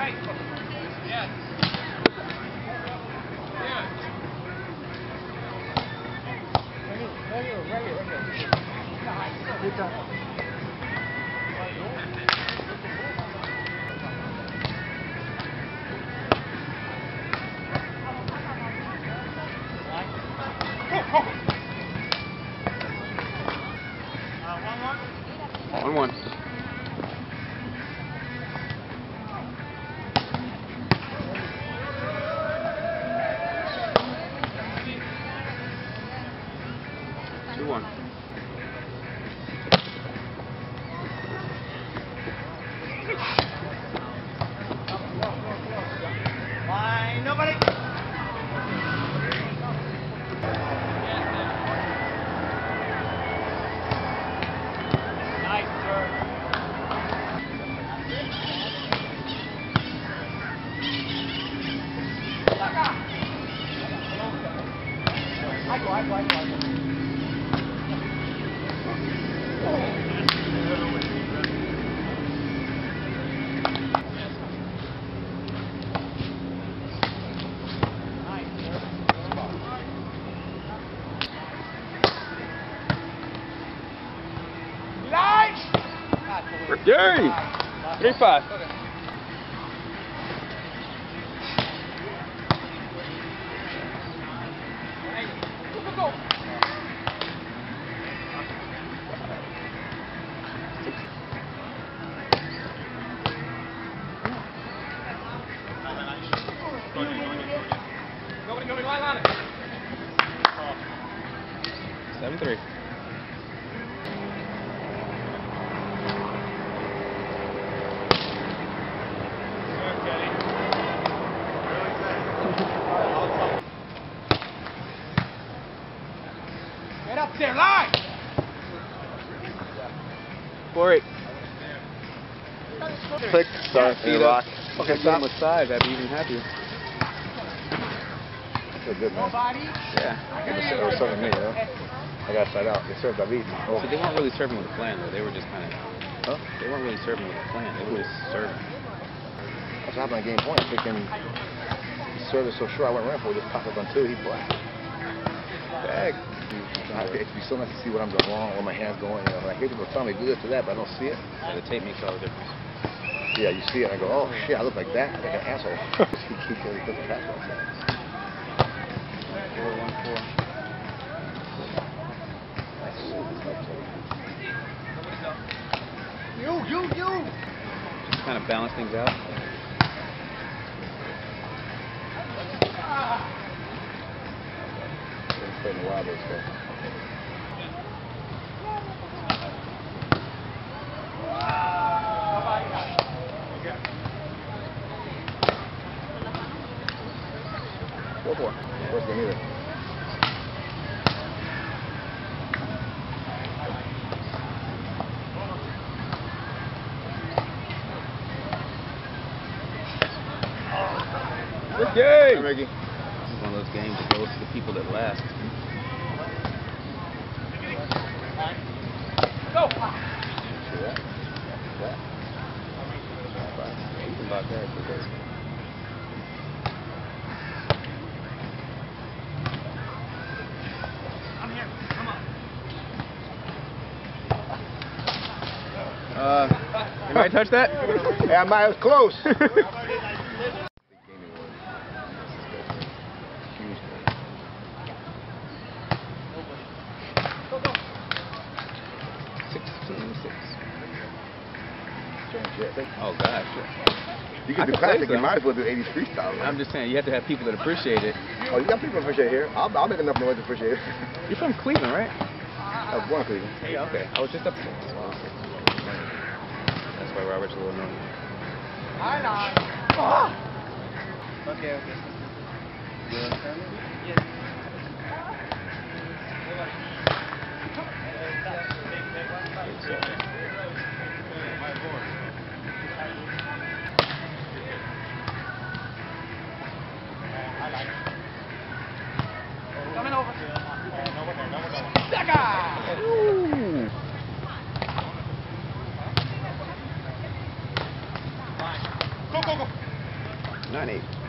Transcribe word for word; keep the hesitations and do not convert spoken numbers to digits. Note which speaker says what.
Speaker 1: One one. Two one.
Speaker 2: Line, nobody. Nice, sir. I go, I go, I go, I go.
Speaker 1: Yay! Three five. Seven three.
Speaker 2: Get up there, line!
Speaker 1: Four eight.
Speaker 3: Click, start,
Speaker 1: Feet
Speaker 3: and rock.
Speaker 1: up.
Speaker 3: Okay,
Speaker 1: Give
Speaker 3: stop.
Speaker 1: him a side, I'd be even happier.
Speaker 3: Feel good, man.
Speaker 2: Nobody?
Speaker 1: Yeah.
Speaker 3: They were serving me, you know? I got side out. They served David. Oh.
Speaker 1: So they weren't really serving with a plan, though. They were just kind of.
Speaker 3: Huh?
Speaker 1: They weren't really serving with a plan. They were just serving.
Speaker 3: That's what happened on game point. Freaking, he served it so short. I went around for it. Just popped up on two. He blacked. Bag. It'd be so nice to see what I'm doing wrong, where my hand's going. You know, like, people tell me do this or that, but I don't see it.
Speaker 1: Yeah, the tape makes all the difference.
Speaker 3: Yeah, you see it, and I go, oh shit, I look like that, like an asshole. he keeps he puts the pass on.
Speaker 1: Four one four.
Speaker 2: You, you, you!
Speaker 1: Just kind of balance things out.
Speaker 3: It's been a while, but it's good. Go for it. Where's the meter?
Speaker 1: Good game!
Speaker 3: Hi, Ricky.
Speaker 1: This is one of those games that goes to the people that last.
Speaker 2: Go!
Speaker 3: See that? That?
Speaker 1: Yeah, you can block that because.
Speaker 2: I'm here. Come on.
Speaker 1: Uh, anybody touch that?
Speaker 3: Yeah, I was close.
Speaker 1: sixteen six.
Speaker 3: Jet.
Speaker 1: Oh gosh.
Speaker 3: You
Speaker 1: I
Speaker 3: can do
Speaker 1: could play
Speaker 3: classic, you
Speaker 1: some.
Speaker 3: might as well do eighties freestyle. Man.
Speaker 1: I'm just saying, you have to have people that appreciate it.
Speaker 3: Oh, you got people to appreciate here. I'll, I'll make enough noise to appreciate it.
Speaker 1: You're from Cleveland, right?
Speaker 3: I was born in Cleveland.
Speaker 1: Yeah, okay. I was just up there. Wow. That's why Robert's a little annoying.
Speaker 2: Hi, line. Oh! Okay, okay. Yes. Coming over. Second!
Speaker 1: Ooh.
Speaker 2: Go, go, go.
Speaker 4: nine eight.